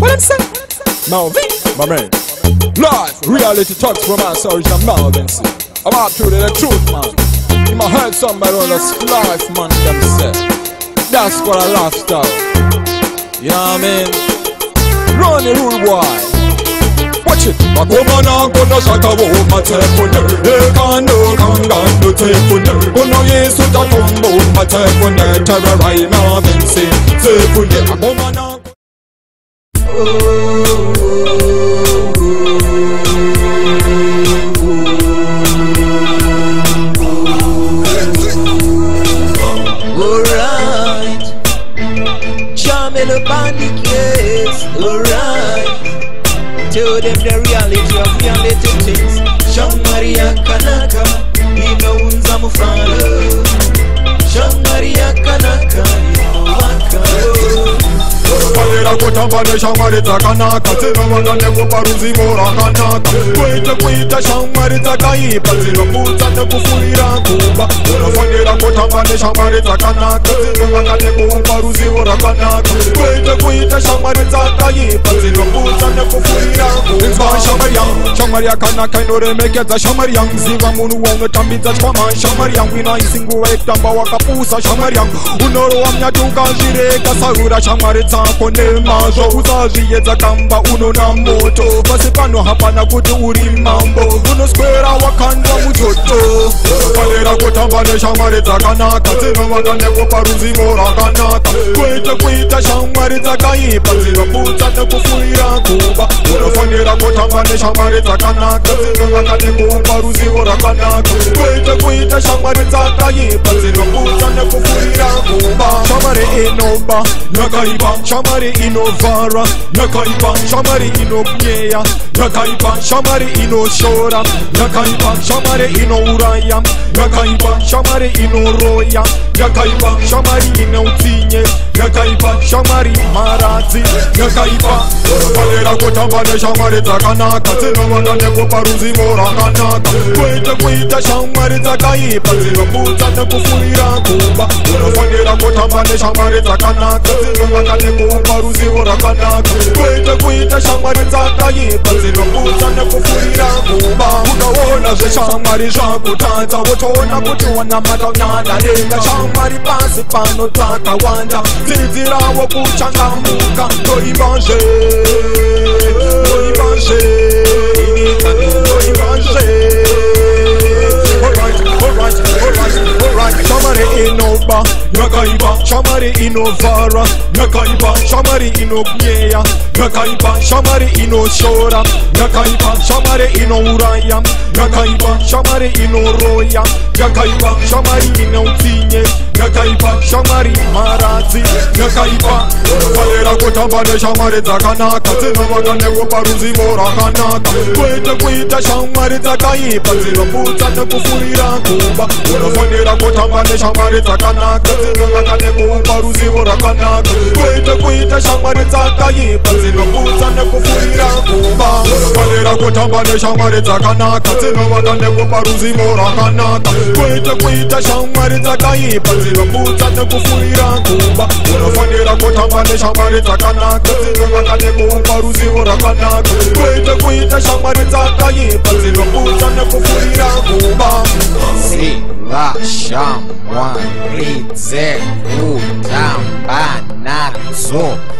What I'm saying? Melvin, my man. Live reality talks from us original Melvin. I'm out to the truth, man. You might heard somebody on this life, man, themselves. That's what I lifestyle. You know what I mean? Run the rule, boy. Watch it. Magomana kono shaka wo matefone. Ekano kangano tefone. Kono yesu tatombo matefone. Terrorai Melvin say tefone. Magomana. Alright, Jamel Panic, yes, alright. Tell them the reality of reality things. Jean-Maria Kanaka, inaunza mfano. Jean-Maria Kanaka, inawaka. Palera kutambane shamarita kanaka. Tino wanane kuparuzi mora kanaka. Kwita shamarita kaipa. Tino puta te kufulira kuba. Palera kutambane shamarita kanaka. Tino wanane kuparuzi mora kanaka. Kwita shamarita kaipa. Tino puta te kufulira kuba. Shamaria kanaka inore mekeza Shamaria. Ziva munu wonge tambita chkama Shamaria. Wina isingu wektamba wakapusa Shamaria. Unoro wamnya tuka jireka saura Shamarita kone mazo uzaziyedza kamba uno na moto pasi pano hapana kuti uri mambo uno square wakandwa mujoto palera kutamba neshamwari dzakanaka dzinovanga nekuparuzi rakanaka kuita shamwari dzakaipa dzinoputsa nekufurira kuba unofanira kutamba neshamwari dzakanaka dzinovanga nekuparuzi rakanaka kuita shamwari dzakaipa dzinoputsa nekufurira kuba shamwari inoba yakaipa shamari inovara yakaipa shamari inobnyeya yakaipa shamari inoshora yakaipa shamari inouraya yakaipa shamari inoroya yakaipa shamari inoutsinye yakaipa shamari maradzi yakaipa palera kutamba neshamari dzakanaka dzinovanga nekuparuzi rakanaka kuita shamari dzakaipa dzinoputsa nekufurira kuba unofanira kutamba neshamari dzakanaka dzinovanga nekuparuzi rakanaka kuita shamwari dzakaipa dzinoputsa nekufurira kuba ukaona zveshamwari zvakutadza wotoona kuti wanamata unyadadenga shamwari pasi pano dzakawanda dzidzirawo kuchangamuka toibazve Shamari inoba yakaipa shamari inovara yakaipa shamari inobnyeya yakaipa shamari inoshora yakaipa shamari inouraya yakaipa shamari inoroya yakaipa shamari inoutsinye yakaipa shamari maradzi yakaipa palera kutamba neshamari dzakanaka dzinovanga nekuparuzi rakanaka kuita shamwari dzakaipa dzinoputsa nekufurira kuba unofanira kutamba neshamwari dzakanaka dzinovanga nekuparuzi rakanaka kuita shamwari dzakaipa dzinoputsa nekufurira kuba unofanira kutamba neshamwari dzakanaka dzinovanga nekuparuzi rakanaka kuita shamwari dzakaipa dzinoputsa nekufurira kuba unofanira kutamba neshamwari dzakanaka dzinovanga nekuparuzi rakanaka kuita shamwari dzakaipa dzinoputsa nekufurira kuba Siva shamwari dzekutamba nadzo